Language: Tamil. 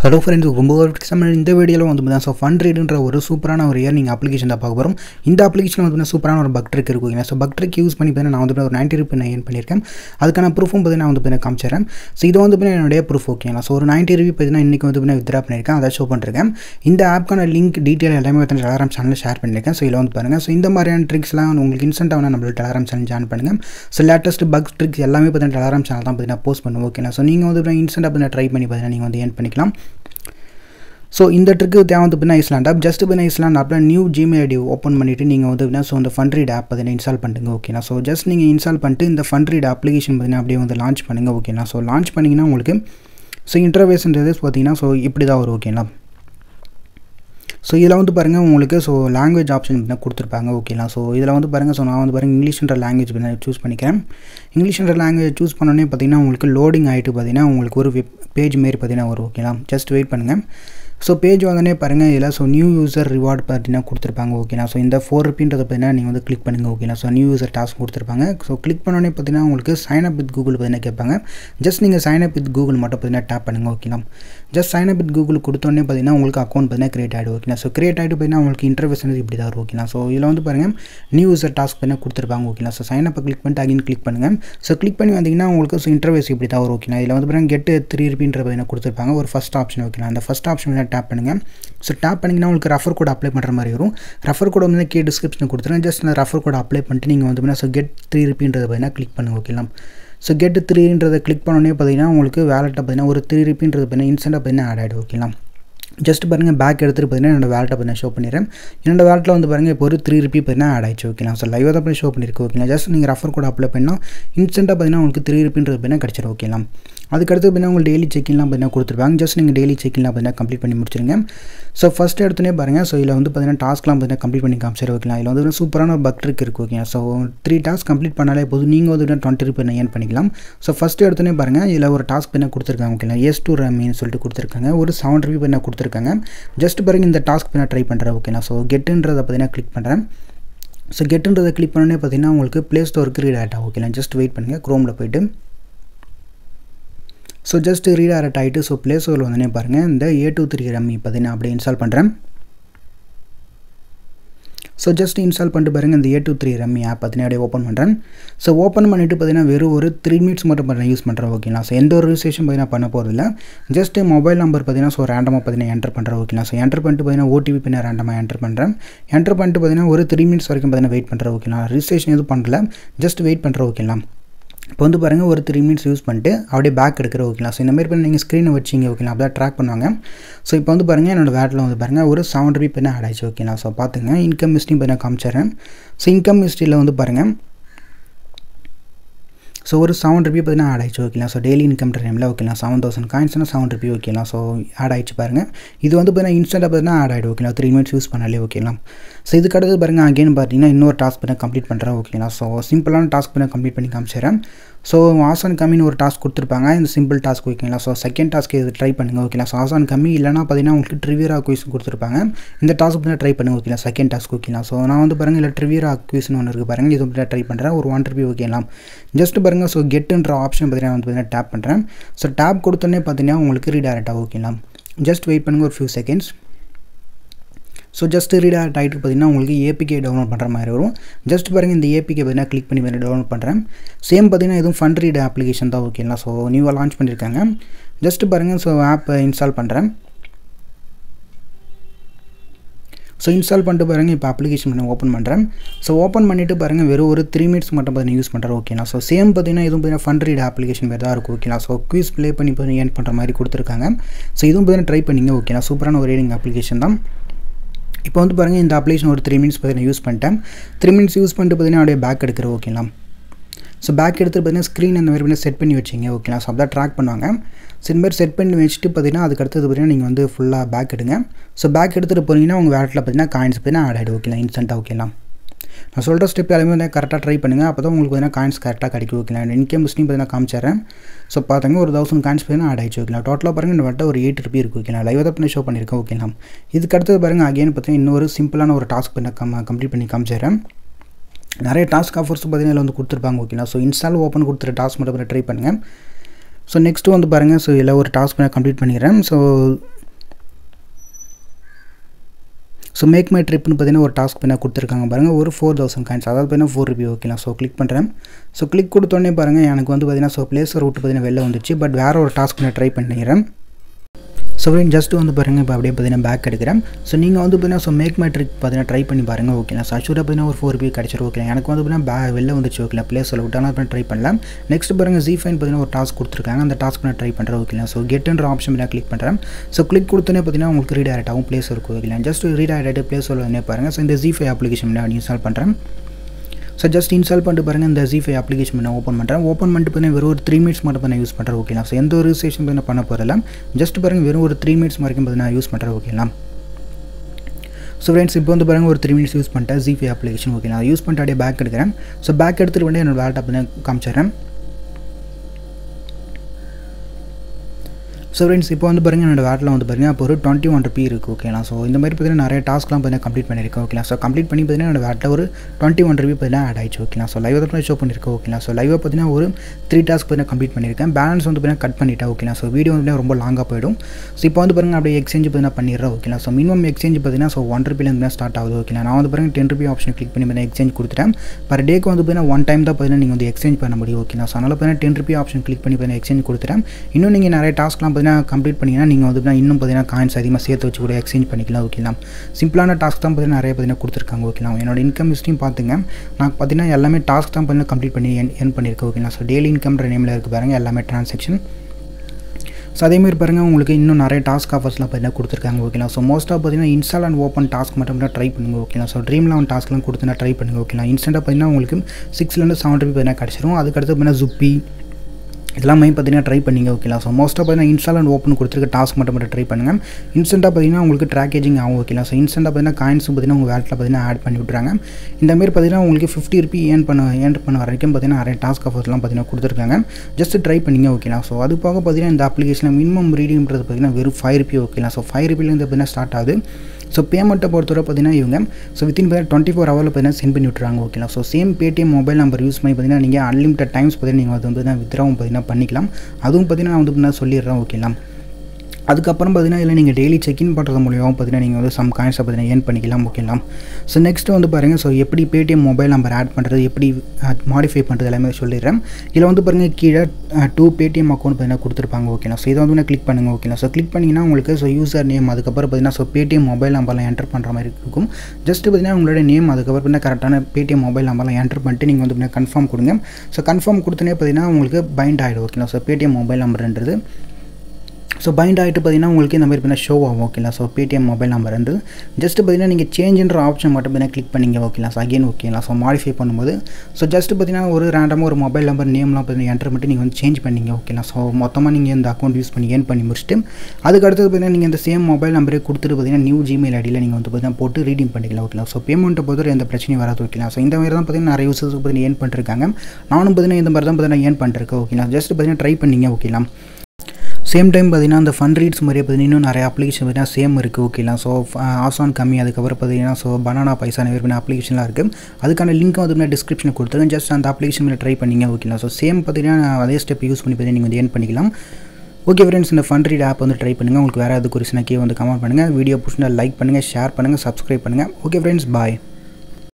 Hello friends, இந்த வீடியோல வந்து சோ ஃபன் ரீடுன்ற ஒரு சூப்பரான ஒரு earning application தான் பார்க்க போறோம். இந்த application வந்து சூப்பரான ஒரு bug trick இருக்குங்க. சோ bug trick யூஸ் பண்ணி நான் வந்து ஒரு 90 ரூபாய் நான் earn பண்ணிருக்கேன். அதுக்கான ப்ரூஃபும் நான் வந்து காமிச்சறேன். சோ இது வந்து என்னோட ப்ரூஃப் ஓகேங்களா. சோ ஒரு 90 ரூபாய் இன்னைக்கு வந்து வித்ட்ரா பண்ணிருக்கேன். அத ஷோ பண்றேன். இந்த ஆப்கான லிங்க் டீடைல் எல்லாமே வந்து Telegram சேனல்ல ஷேர் பண்ணிருக்கேன். சோ இதல வந்து பாருங்க. சோ இந்த மாதிரியான ட்ரிக்ஸ்லாம் உங்களுக்கு இன்ஸ்டன்ட்டா வேணா நம்ம Telegram சேனல் ஜாயின் பண்ணுங்க. சோ லேட்டஸ்ட் bug tricks எல்லாமே Telegram சேனல் தான் போஸ்ட் பண்ணுவோம் ஓகேங்களா. சோ நீங்க வந்து இன்ஸ்டன்ட்டா ட்ரை பண்ணி நீங்க வந்து earn பண்ணிக்கலாம். So இந்த ட்ரிக் தேவையான பின்ன ஐஸ்லாண்ட் ஆப் ஜஸ்ட் பின்ன ஐஸ்லாண்ட் ஆப்ல நியூ ஜிமெயில் ஐடி ஓபன் பண்ணிட்டு நீங்க வந்து சோ இந்த ஃபன் ரீட் ஆப் அதை இன்ஸ்டால் பண்ணுங்க ஓகேனா. சோ ஜஸ்ட் நீங்க இன்ஸ்டால் பண்ணிட்டு இந்த ஃபன் ரீட் அப்ளிகேஷன் அப்படியே வந்து லான்ச் பண்ணுங்க ஓகேனா. சோ லான்ச் பண்ணீங்கன்னா உங்களுக்கு சோ இன்டர்ஃபேஸ்ன்றது பாத்தீங்கன்னா சோ இப்படி தான் வரும் ஓகேனா. சோ இதல வந்து பாருங்க உங்களுக்கு சோ லாங்குவேஜ் ஆப்ஷன் கொடுத்திருப்பாங்க ஓகேனா. சோ இதல வந்து பாருங்க சோ நான் வந்து பாருங்க இங்கிலீஷ்ன்ற லாங்குவேஜ் சூஸ் பண்ணிக்கிறேன். இங்கிலீஷ்ன்ற லாங்குவேஜ் சூஸ் பண்ணனே பாத்தீங்கன்னா உங்களுக்கு லோடிங் ஆயிட்டு பாத்தீங்கன்னா உங்களுக்கு ஒரு பேஜ் மாதிரி பாத்தீங்கன்னா வரும் ஓகேனா. ஜஸ்ட் வெயிட் பண்ணுங்க. So page வந்தனே பாருங்க இதல சோ நியூ யூசர் ரிவார்ட் பாத்தீனா கொடுத்திருப்பாங்க ஓகேனா. சோ இந்த 4 ரூபாய்ன்றத பாத்தீனா நீங்க வந்து கிளிக் பண்ணுங்க ஓகேனா. சோ நியூ யூசர் டாஸ்க் கொடுத்திருப்பாங்க. சோ கிளிக் பண்ணனே பாத்தீனா உங்களுக்கு சைன் அப் வித் கூகுள் பாத்தீனா கேட்பாங்க. ஜஸ்ட் நீங்க சைன் அப் வித் கூகுள் மட்டும் பாத்தீனா டாப் பண்ணுங்க ஓகேனா. Just sign up with Google கொடுத்தோனே பாத்தீனா உங்களுக்கு அக்கவுண்ட் பாத்தீனா கிரியேட் ஆயிடும் ஓகேனா. சோ கிரியேட் ஆயிட்டு பாத்தீனா உங்களுக்கு இன்டர்ஃபேஸ் இப்படி தான் வரும் ஓகேனா. சோ இதல வந்து பாருங்க நியூ யூசர் டாஸ்க் பாத்தீனா கொடுத்திருப்பாங்க ஓகேனா. சோ சைன் அப் கிளிக் பண்ணிட்டு அகைன் கிளிக் பண்ணுங்க. சோ கிளிக் பண்ணி வந்தீங்கன்னா உங்களுக்கு சோ இன்டர்ஃபேஸ் இப்படி தான் வரும் ஓகேனா. இதல வந்து பாருங்க கெட் 3 ரூபாய்ன்ற பாத்தீனா கொடுத்திருப்பாங்க. ஒரு ஃபர்ஸ்ட் ஆப்ஷன் ஓகேனா. அந்த ஃபர்ஸ்ட் ஆப்ஷனை டாப் பண்ணுங்க. So tap பண்ணீங்கன்னா உங்களுக்கு ரெஃபர் கோட் அப்ளை பண்ற மாதிரி வரும். ரெஃபர் கோட் வந்து கீழ டிஸ்கிரிப்ஷன்ல கொடுத்துறேன். ஜஸ்ட் அந்த ரெஃபர் கோட் அப்ளை பண்ணிட்டு நீங்க வந்து சோ get 3 ரூபாய்ன்றத பாத்தீனா கிளிக் பண்ணுங்க ஓகேலாம். சோ get 3ன்றத கிளிக் பண்ணனே பாத்தீங்கன்னா உங்களுக்கு வாலெட்ல பாத்தீனா ஒரு 3 ரூபாய்ன்றது பாத்தீனா இன்ஸ்டன்ட்டா பாத்தீனா ஆட் ஆயிடும் ஓகேலாம். ஜஸ்ட் பாருங்க பேக் எடுத்துட்டு பாத்தீங்கன்னா என்னோட வாலெட்ட பாத்தீனா ஷோ பண்ணிறேன். என்னோட வாலெட்ல வந்து பாருங்க இப்போ ஒரு 3 ரூபாய் பாத்தீனா ஆட் ஆயிடுச்சு ஓகேங்களா. சோ லைவா தான் ஷோ பண்ணிருக்கு ஓகேங்களா. ஜஸ்ட் நீங்க ரெஃபர் கோட் அப்ளை பண்ணா இன்ஸ்டன்ட்டா பாத்தீனா உங்களுக்கு 3 ரூபாய்ன்றது பாத்தீனா கிடைச்சிரும் ஓகேங்களா. அதுக்கு அடுத்து பாத்தீனா உங்களுக்கு டெய்லி செக்இன்லாம் பாத்தீனா கொடுத்திருப்பாங்க. ஜஸ்ட் நீங்க டெய்லி செக்இன்லாம் பாத்தீனா கம்ப்ளீட் பண்ணி முடிச்சிருங்க. சோ ஃபர்ஸ்ட் எடுத்துனே பாருங்க சோ இதல வந்து பாத்தீனா டாஸ்க்லாம் பாத்தீனா கம்ப்ளீட் பண்ணி காமிச்சற ஓகேங்களா. இதல வந்து சூப்பரான ஒரு பக் ட்ரிக் இருக்கு ஓகேங்களா. சோ 3 டாஸ்க் கம்ப்ளீட் பண்ணாலே போதும் நீங்க வந்து 20 ரூபாய் earn பண்ணிக்கலாம். சோ ஃபர்ஸ்ட் எடுத்துனே பாருங்க இதல ஒரு டாஸ்க் பாத்தீனா கொடுத்திருக்காங்க ஓகேங்களா. yes to ரம்மின்னு சொல்லிட்டு கொடுத்திருக்காங்க. ஒரு 7 ரூபாய் பாத்தீனா கொடுத்திருக்காங்க. ஜஸ்ட் பாருங்க இந்த டாஸ்க் பாத்தீனா ட்ரை பண்றேன் ஓகேங்களா. சோ கெட்ன்றத பாத்தீனா கிளிக் பண்றேன். சோ கெட்ன்றத கிளிக் பண்ணனே பாத்தீனா உங்களுக்கு Play Store-க்கு ரீட் ஆயிட்டா ஓகேங்களா. ஜஸ்ட் வெயிட் பண்ணுங்க. Chromeல போய்ட்டு சோ ஜஸ்ட் ரீடைரக்ட் ஆயிட்டு சோ Play Store-ல வந்தனே பாருங்க இந்த A23 ரம்மி பாத்தீனா அப்படியே இன்ஸ்டால் பண்றேன். சோ ஜஸ்ட் இன்ஸ்டால் பண்ணிட்டு பாருங்க இந்த A23 ரம்மி ஆப் பாத்தீனா அப்படியே ஓபன் பண்றேன். சோ ஓபன் பண்ணிட்டு பாத்தீனா வெறும் ஒரு 3 மினிட்ஸ் மட்டும் பாத்தீனா யூஸ் பண்றேன் ஓகேங்களா. சோ எந்த ஒரு ரிஜிஸ்ட்ரேஷன் பாத்தீனா பண்ண போறது இல்ல. ஜஸ்ட் மொபைல் நம்பர் பாத்தீனா சோ ரேண்டமா பாத்தீனா என்டர் பண்றேன் ஓகேங்களா. சோ என்டர் பண்ணிட்டு பாத்தீனா OTP பின்ன ரேண்டமா என்டர் பண்றேன். என்டர் பண்ணிட்டு பாத்தீனா ஒரு 3 மினிட்ஸ் வரைக்கும் பாத்தீனா வெயிட் பண்றேன் ஓகேங்களா. ரிஜிஸ்ட்ரேஷன் எதுவும் பண்ணல. ஜஸ்ட் வெயிட் பண்றேன் ஓகேங்களா. இப்போ வந்து பாருங்க ஒரு 3 மினிட்ஸ் யூஸ் பண்ணிட்டு அப்படியே பேக் எடுக்கற ஓகேங்களா. சோ இந்த மாதிரி பண்ணி நீங்க ஸ்கிரீனை வச்சீங்க ஓகேங்களா. அப்படியே ட்ராக் பண்ணுவாங்க. சோ இப்போ வந்து பாருங்க என்னோட வாலெட்ல வந்து பாருங்க ஒரு 7 ரூபாய் பின்ன ஆட் ஆயிடுச்சு ஓகேங்களா. சோ பாத்துங்க இன்கம் ஹிஸ்டரி பின்ன காமிச்சறேன். சோ இன்கம் ஹிஸ்டரியில வந்து பாருங்க சோ ஒரு 7 ரூபாய் பாத்தீனா ஆட் ஆயிடுச்சு ஓகேங்களா. சோ டெய்லி இன்கம் டைம்ல ஓகேங்களா 7000 காயின்ஸ்னா 7 ரூபாய் ஓகேங்களா. சோ ஆட் ஆயிடுச்சு பாருங்க. இது வந்து பாத்தீனா இன்ஸ்டன்ட்டா பாத்தீனா ஆட் ஆயிடும் ஓகேங்களா. 3 மினிட்ஸ் யூஸ் பண்ணாலே ஓகேங்களா. சோ இதுக்கு அடுத்து பாருங்க அகைன் பாத்தீங்கன்னா இன்னொரு டாஸ்க் பண்ண கம்ப்ளீட் பண்றேன் ஓகேங்களா. சோ சிம்பிளான டாஸ்க் பண்ண கம்ப்ளீட் பண்ணி காமிச்சறேன். சோ ஆசான் கம்மின்னு ஒரு டாஸ்க் கொடுத்திருப்பாங்க. இந்த சிம்பிள் டாஸ்க் ஓகேங்களா. சோ செகண்ட் டாஸ்க் இது ட்ரை பண்ணுங்க ஓகேங்களா. சோ ஆசான் கம்மி இல்லனா பாத்தீங்கன்னா உங்களுக்கு ட்ரிவியரா குயிஸ் கொடுத்திருப்பாங்க. இந்த டாஸ்க் பண்ண ட்ரை பண்ணுங்க ஓகேங்களா. செகண்ட் டாஸ்க் ஓகேங்களா. சோ நான் வந்து பாருங்க இல்ல ட்ரிவியரா குயிஸ்னு ஒன்னு இருக்கு பாருங்க. இது வந்து ட்ரை பண்றேன். ஒரு 1 ரூபாய் ஓகேங்களா. ஜஸ்ட் பாருங்க சோ கெட்ன்ற ஆப்ஷன் பாத்தீங்கன்னா வந்து டாப் பண்றேன். சோ டாப் கொடுத்தனே பாத்தீங்கன்னா உங்களுக்கு ரீடைரக்ட் ஆகும் ஓகேங்களா. ஜஸ்ட் வெயிட் பண்ணுங்க ஒரு few seconds. So just redirect ஆயிட்டு பாத்தீங்கன்னா உங்களுக்கு APK டவுன்லோட் பண்ற மாதிரி வரும். ஜஸ்ட் பாருங்க இந்த APK பாத்தீங்கன்னா கிளிக் பண்ணி டவுன்லோட் பண்றேன். சேம் பாத்தீங்கன்னா இதுவும் ஃபன் ரீட் அப்ளிகேஷன் தான் ஓகேங்களா. சோ நியூவா லான்ச் பண்ணிருக்காங்க. ஜஸ்ட் பாருங்க சோ ஆப் இன்ஸ்டால் பண்றேன். சோ இன்ஸ்டால் பண்ணிட்டு பாருங்க இப்போ அப்ளிகேஷன் பண்ணி ஓபன் பண்றேன். சோ ஓபன் பண்ணிட்டு பாருங்க வெறும் ஒரு 3 மினிட்ஸ் மட்டும் பாத்தீனா யூஸ் பண்றேன் ஓகேங்களா. சோ சேம் பாத்தீனா இதுவும் பாத்தீனா ஃபன் ரீட் அப்ளிகேஷன் மாதிரி தான் இருக்கும் ஓகேங்களா. சோ குயிஸ் ப்ளே பண்ணி பாத்தீனா earn பண்ற மாதிரி கொடுத்திருக்காங்க. சோ இதுவும் பாத்தீனா ட்ரை பண்ணீங்க ஓகேங்களா. சூப்பரான ஒரு ரீடிங் அப்ளிகேஷன் தான். இப்போ வந்து பாருங்க இந்த அப்ளிகேஷன் ஒரு 3 மினிட்ஸ் பாத்தீனா யூஸ் பண்ணிட்டேன். 3 மினிட்ஸ் யூஸ் பண்ணிட்டு பாத்தீனா அப்படியே பேக் எடுக்கற ஓகேங்களா. சோ பேக் எடுத்து பாத்தீனா ஸ்கிரீன் அந்த மாதிரி செட் பண்ணி வச்சீங்க ஓகேங்களா. சோ அப்படியே ட்ராக் பண்ணுவாங்க. சோ இந்த மாதிரி செட் பண்ணி வச்சிட்டு பாத்தீனா அதுக்கு அடுத்து பாத்தீனா நீங்க வந்து ஃபுல்லா பேக் எடுங்க. சோ பேக் எடுத்துட்டு போறீங்கன்னா உங்க வாலெட்ல பாத்தீனா காயின்ஸ் பாத்தீனா ஆட் ஆயிடும் ஓகேங்களா. இன்ஸ்டன்ட்டா ஓகேங்களா. நான் சொல்ற ஸ்டெப் எல்லாமே வந்து கரெக்ட்டா ட்ரை பண்ணுங்க. அப்பதான் உங்களுக்கு பாத்தீனா காயின்ஸ் கரெக்ட்டா கிடைக்கும் ஓகேங்களா. இன்கம் ஹிஸ்டரி பாத்தீனா காமிச்சறேன். சோ பாத்தீங்க ஒரு 1000 காயின்ஸ் பாத்தீனா ஆட் ஆயிடுச்சு ஓகேங்களா. டோட்டலா பாருங்க இந்த வட்ட ஒரு 8 ரூபாய் இருக்கு ஓகேங்களா. லைவா தான் பண்ணி ஷோ பண்ணிருக்கேன் ஓகேங்களா. இதுக்கு அடுத்து பாருங்க அகைன் பாத்தீங்கன்னா இன்னொரு சிம்பிளான ஒரு டாஸ்க் பண்ண கம்ப்ளீட் பண்ணி காமிச்சறேன். நிறைய டாஸ்க் ஆஃபர்ஸ் பாத்தீங்கன்னா இதுல வந்து கொடுத்திருப்பாங்க ஓகேங்களா. சோ இன்ஸ்டால் ஓபன் கொடுத்துற டாஸ்க் மட்டும் ட்ரை பண்ணுங்க. ஸோ நெக்ஸ்ட்டு வந்து பாருங்கள் ஸோ இதில் ஒரு டாஸ்க் நான் கம்ப்ளீட் பண்ணிடுறேன். ஸோ ஸோ மேக் மை ட்ரிப்னு பார்த்தீங்கன்னா ஒரு டாஸ்க் பண்ண கொடுத்துருக்காங்க பாருங்கள், ஒரு 4000 காயின்ஸ், அதாவது பார்த்தீங்கன்னா 4 ரூபி ஓகேங்களா. ஸோ கிளிக் பண்ணுறேன். ஸோ கிளிக் கொடுத்தோடனே பாருங்கள் எனக்கு வந்து பார்த்தீங்கன்னா ஸோ பிளேஸர் விட்டு பார்த்தீங்கன்னா வெளில வந்துச்சு. பட் வேறு ஒரு டாஸ்க் பண்ண ட்ரை பண்ணிக்கிறேன். ஸோ ஜஸ்ட் வந்து பாருங்கள் இப்போ அப்படியே பார்த்தீங்கன்னா பேக் எடுக்கிறேன். ஸோ நீங்கள் வந்து பார்த்தீங்கன்னா ஸோ மேக் மை ட்ரிக் பார்த்தீங்கன்னா ட்ரை பண்ணி பாருங்கள் ஓகேங்களா. ஸோ அஷூராக பார்த்தீங்கன்னா ஒரு 4 ரூபி கிடச்சிரும் ஓகேங்களா. எனக்கு வந்து பார்த்தீங்கன்னா வெளில வந்துச்சு ஓகேங்களா. பிளேஸில் விட்டாலும் அப்புறம் ட்ரை பண்ணலாம். நெக்ஸ்ட் பாருங்கள் ஜீஃபைன் பார்த்தீங்கன்னா ஒரு டாஸ்க் கொடுத்துருக்காங்க, அந்த டாஸ்க் நான் ட்ரை பண்ணுறேன் ஓகேங்களா. ஸோ கெட்டுன்ற ஆப்ஷன் நான் கிளிக் பண்ணுறேன். ஸோ கிளிக் கொடுத்தோன்னே பார்த்தீங்கன்னா உங்களுக்கு ரீடைரக்ட் ஆகும் பிளேஸ் இருக்கும் ஓகேங்களா. ஜஸ்ட் ரீடைரக்ட் ஆகிட்டு பிளேஸ் உடனே பாருங்கள். ஸோ இந்த ஜீஃபை அப்ளிகேஷன் நான் இன்ஸ்டால் பண்ணுறேன். ஸோ ஜஸ்ட் இன்ஸ்டால் பண்ணிட்டு பாருங்கள், இந்த ஜீஃபை அப்ளிகேஷன் நான் ஓப்பன் பண்ணுறேன். ஓப்பன் பண்ணிட்டு பார்த்தீங்கன்னா வெறும் ஒரு 3 மினிட்ஸ் மட்டும் நான் யூஸ் பண்ணுறேன் ஓகேங்களா. ஸோ எந்த ஒரு ரிஜிஸ்ட்ரேஷன் நான் பண்ண போகிறதில்ல. ஜஸ்ட் பாருங்கள் வெறும் ஒரு 3 மினிட்ஸ் வரைக்கும் பார்த்தீங்கன்னா யூஸ் பண்ணுறேன் ஓகேங்களா. ஸோ ஃப்ரெண்ட்ஸ் இப்போ வந்து பாருங்கள் ஒரு 3 மினிட்ஸ் யூஸ் பண்ணிட்டேன் ஜீஃபை அப்ளிகேஷன் ஓகேங்களா. யூஸ் பண்ணிட்டு அப்படியே பேக் எடுக்கிறேன். ஸோ பேக் எடுத்துகிட்டு வந்து என்னோட வேலட் பார்த்தீங்கன்னா காமிச்சிடுறேன். ஸோ ஃப்ரெண்ட்ஸ் இப்போ வந்து பாருங்கள் என்னோட வேட்டில் வந்து பாருங்கள் அப்போ ஒரு 21 ரூபி இருக்குது ஓகேங்களா. ஸோ இந்த மாதிரி பார்த்தீங்கன்னா நிறைய டாஸ்க்லாம் பார்த்தீங்கன்னா கம்ப்ளீட் பண்ணியிருக்கேன் ஓகேங்களா. ஸோ கம்ப்ளீட் பண்ணி பார்த்தீங்கன்னா என்னோட வேட்டில் ஒரு 21 ரூபி பார்த்தீங்கன்னா ஆட் ஆயிடுச்சு ஓகேங்களா. ஸோ லைவாக தான் ஷோ பண்ணியிருக்கேன் ஓகேங்களா. ஸோ லைவாக பார்த்தீங்கன்னா ஒரு 3 டாஸ்க் பார்த்தீங்கன்னா கம்ப்ளீட் பண்ணியிருக்கேன். பேலன்ஸ் வந்து பார்த்தீங்கன்னா கட் பண்ணிட்டேன் ஓகேங்களா. ஸோ வீடியோ வந்து ரொம்ப லாங்காக போயிடும். ஸோ இப்போ வந்து பாருங்கள் அப்படியே எக்ஸ்சேஞ்ச் பார்த்தீங்கன்னா பண்ணிடுறேன் ஓகேங்களா. ஸோ மினிமம் எக்ஸ்சேஞ்ச் பார்த்தீங்கன்னா ஸோ 1 ரூபிலேருந்து ஸ்டார்ட் ஆகுது ஓகேங்களா. நான் வந்து பாருங்கள் 10 ரூபி ஆப்ஷன் கிளிக் பண்ணி பார்த்தீங்கன்னா எக்ஸ்சேஞ்ச் கொடுத்துட்டேன். பர் டேக்கு வந்து பார்த்தீங்கன்னா 1 டைம் தான் பார்த்தீங்கன்னா நீங்கள் வந்து எக்ஸ்சேஞ்ச் பண்ண முடியும் ஓகேங்களா. ஸோ அதனால் பார்த்தீங்கன்னா 10 ரூபி ஆப்ஷன் கிளிக் பண்ணி பார்த்தீங்கன்னா எக்ஸ்சேஞ்ச் கொடுத்துட்டேன். இன்னும் நீங்கள் நிறைய டாஸ்க்லாம் பார்த்தீங்கன்னா கம்ப்ளீட் பண்ணிங்கன்னா நீங்கள் வந்து இன்னும் பார்த்தீங்கன்னா காயின்ஸ் அதிகமாக சேர்த்து வச்சு கூட எக்ஸ்சேஞ்ச் பண்ணிக்கலாம் ஓகேங்களா. சிம்பிளான டாஸ்க் தான் பார்த்தீங்கன்னா நிறைய பார்த்தீங்கன்னா கொடுத்துருக்காங்க ஓகேங்களா. என்னோட இன்கம் ஹிஸ்ட்ரியும் பார்த்துங்க, நான் பார்த்தீங்கன்னா எல்லாமே டாஸ்க் தான் பார்த்தீங்கன்னா கம்ப்ளீட் பண்ணி எர்ன் பண்ணியிருக்கேன் ஓகேங்களா. ஸோ டெய்லி இன்கம்ன்ற நேமில் இருக்குது பாருங்கள் எல்லாமே ட்ரான்சாக்ஷன். ஸோ அதேமாதிரி பாருங்கள் உங்களுக்கு இன்னும் நிறைய டாஸ்க் ஆஃபர்ஸ்லாம் பார்த்தீங்கன்னா கொடுத்துருக்காங்க ஓகேங்களா. ஸோ மோஸ்ட்டாக பார்த்தீங்கன்னா இன்ஸ்டால் அண்ட் ஓப்பன் டாஸ்க் மட்டும் தான் ட்ரை பண்ணுங்க ஓகேங்களா. ஸோ ட்ரீம்11 டாஸ்க்லாம் கொடுத்துனா ட்ரை பண்ணுங்க ஓகேங்களா. இன்ஸ்டன்ட்டாக பார்த்தீங்கன்னா உங்களுக்கு 6 to 7 ரூபி பார்த்தீங்கன்னா கிடச்சிரும். அதுக்கடுத்து பார்த்தீங்கன்னா ஜுப்பி எல்லாமே பார்த்தீங்கன்னா ட்ரை பண்ணிங்க ஓகேங்களா. ஸோ மோஸ்ட்டாக பார்த்தீங்கன்னா இன்ஸ்டால் அண்ட் ஓப்பன் கொடுத்துருக்க டாஸ்க் மட்டும் ட்ரை பண்ணுங்கள். இன்ஸ்டன்ட்டாக பார்த்தீங்கன்னா உங்களுக்கு ட்ராக்கேஜிங் ஆகும் ஓகேங்களா. ஸோ இன்ஸ்டன்ட்டாக பார்த்தீங்கன்னா காயின்ஸும் பார்த்தீங்கன்னா உங்கள் வேலட்டில் பார்த்தீங்கன்னா ஆட் பண்ணி விட்றாங்க. இந்தமாரி பார்த்தீங்கன்னா உங்களுக்கு 50 ரூபி ஏர்ன் பண்ண வரைக்கும் பார்த்தீங்கன்னா நிறைய டாஸ்க் ஆஃபர்ஸ்லாம் பார்த்தீங்கன்னா கொடுத்துருக்காங்க. ஜஸ்ட் ட்ரை பண்ணிங்க ஓகேங்களா. ஸோ அது போக பார்த்தீங்கன்னா இந்த அப்ளிகேஷனில் மினிமம் ரீடிங்கிறது பார்த்தீங்கன்னா வெறும் 5 ரூபி ஓகேங்களா. ஸோ 5 ரூபிலேருந்து பார்த்தீங்கன்னா ஸ்டார்ட் ஆகுது. ஸோ பேமெண்ட்டை பொறுத்தவரை பார்த்தீங்கன்னா இவங்க ஸோ வித்தின் 24 ஹவரில் பார்த்தீங்கன்னா சென்ட் பண்ணி விட்றாங்க ஓகேங்களா. So same Paytm mobile number use பண்ணி பார்த்தீங்கன்னா நீங்கள் அன்லிமிட்டட் டைம்ஸ் பார்த்தீங்கன்னா நீங்கள் அது வந்து வித்ராவும் பார்த்தீங்கன்னா பண்ணிக்கலாம். அதுவும் பார்த்தீங்கன்னா நான் வந்து சொல்லிடுறேன் ஓகேங்களா. அதுக்கப்புறம் பார்த்தீங்கன்னா இதில் நீங்கள் டெய்லி செக்இன் பண்ணுறது மூலியமாக பார்த்தீங்கன்னா நீங்கள் வந்து சம் காயின்ஸை பார்த்தீங்கன்னா ஏர்ன் பண்ணிக்கலாம் ஓகேங்களா. ஸோ நெக்ஸ்ட் வந்து பாருங்கள் ஸோ எப்படி Paytm மொபைல் நம்பர் ஆட் பண்ணுறது, எப்படி மாடிஃபை பண்ணுறது எல்லாமே சொல்லிடுறேன். இதில் வந்து பாருங்கள் கீழே 2 Paytm அக்கௌண்ட் பார்த்தீங்கன்னா கொடுத்துருப்பாங்க ஓகேங்களா. ஸோ இதை வந்து நான் கிளிக் பண்ணுங்கள் ஓகேங்களா. ஸோ கிளிக் பண்ணிங்கன்னா உங்களுக்கு ஸோ யூசர் நேம், அதுக்கப்புறம் பார்த்தீங்கன்னா ஸோ Paytm மொபைல் நம்பர்லாம் என்டர் பண்ணுற மாதிரி இருக்கும். ஜஸ்ட் பார்த்தீங்கன்னா உங்களோட நேம், அதுக்கப்புறம் பார்த்தீங்கன்னா கரெக்டான Paytm மொபைல் நம்பர்லாம் என்டர் பண்ணிட்டு நீங்கள் வந்து பார்த்தீங்கன்னா கன்ஃபார்ம் கொடுங்க. ஸோ கன்ஃபார்ம் கொடுத்தனே பார்த்தீங்கன்னா உங்களுக்கு பைண்ட் ஆகிடும் ஓகேங்களா. ஸோ Paytm மொபைல் நம்பர்ன்றது ஸோ பைண்ட் ஆகிட்டு பார்த்தீங்கன்னா உங்களுக்கு இந்த மாதிரி பார்த்தீங்கன்னா ஷோ ஆகும் ஓகேங்களா. ஸோ Paytm மொபைல் நம்பர் வந்து ஜஸ்ட் பார்த்தீங்கன்னா நீங்கள் சேஞ்சுன்ற ஆப்ஷன் மட்டும் பார்த்தீங்கன்னா கிளிக் பண்ணிங்க ஓகேங்களா. ஸோ அகைன் ஓகேங்களா. ஸோ மாடிஃபை பண்ணும்போது ஸோ ஜஸ்ட் பார்த்தீங்கன்னா ஒரு ரேண்டமாக ஒரு மொபைல் நம்பர் நேம்லாம் பார்த்தீங்கன்னா என்டர் பண்ணிட்டு நீங்கள் வந்து சேஞ்ச் பண்ணிங்க ஓகேங்களா. ஸோ மொத்தமாக நீங்கள் இந்த அக்கௌண்ட் யூஸ் பண்ணி ஏர்ன் பண்ணி முடிச்சுட்டு அதுக்கடுத்து பார்த்தீங்கன்னா நீங்கள் இந்த சேம் மொபைல் நம்பரே கொடுத்துட்டு பார்த்தீங்கன்னா நியூ ஜிமெயில் ஐடியில் நீங்கள் வந்து பார்த்தீங்கன்னா போட்டு ரீடீம் பண்ணிக்கலாம் ஓகேங்களா. ஸோ பேமெண்ட்டை பொறுத்தவரை எந்த பிரச்சனையும் வராது ஓகேங்களா. ஸோ இந்த மாதிரி தான் பார்த்தீங்கன்னா நிறைய யூசர்ஸ் பார்த்தீங்கன்னா ஏர்ன் பண்ணிருக்காங்க. நானும் பார்த்தீங்கன்னா இந்த மாதிரி தான் பார்த்தீங்கன்னா ஏர்ன் பண்ணிருக்கேன் ஓகேங்களா. ஜஸ்ட் பார்த்தீங்கன்னா ட்ரை பண்ணிங்க ஓகேங்களா. சேம் டைம் பார்த்தீங்கன்னா அந்த ஃபன் ரீட்ஸ் மாதிரியே பார்த்தீங்கன்னா இன்னும் நிறைய அப்ளிகேஷன் பார்த்தீங்கன்னா சேம் இருக்குது ஓகேங்களா. ஸோ ஆசான் கம்மி, அதுக்கப்புறம் பார்த்தீங்கன்னா ஸோ பனானா பைசா நிறைய அப்ளிகேஷன்லாம் இருக்குது. அதுக்கான லிங்க் வந்து டிஸ்கிரிப்ஷனில் கொடுத்துருக்கேன். ஜஸ்ட் அந்த அப்ளிகேஷன் ட்ரை பண்ணிங்க ஓகேங்களா. ஸோ சேம் பார்த்தீங்கன்னா அதே ஸ்டெப் யூஸ் பண்ணி பார்த்தீங்கன்னா நீங்கள் வந்து ஏர்ன் பண்ணிக்கலாம். ஓகே ஃப்ரெண்ட்ஸ், இந்த ஃபன் ரீட் ஆப் வந்து ட்ரை பண்ணுங்கள். உங்களுக்கு வேறு எது குறிச்சுனா கீழே வந்து கமெண்ட் பண்ணுங்கள். வீடியோ பிடிச்சிருந்தா லைக் பண்ணுங்கள், ஷேர் பண்ணுங்கள், சப்ஸ்கிரைப் பண்ணுங்கள். ஓகே ஃப்ரெண்ட்ஸ், பாய்.